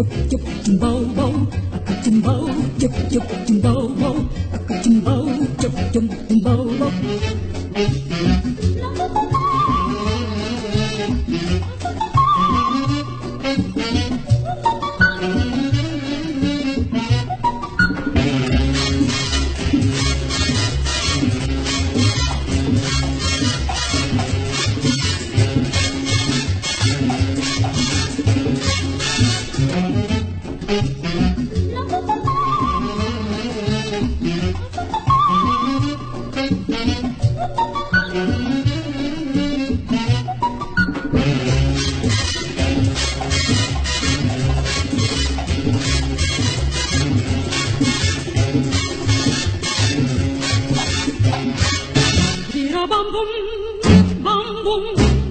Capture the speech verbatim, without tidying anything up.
chụp chụp chùm bao bao chùm bao chụp chụp chùm bao bao chùm bao chụp chụp chùm bao bao bum bum bum bum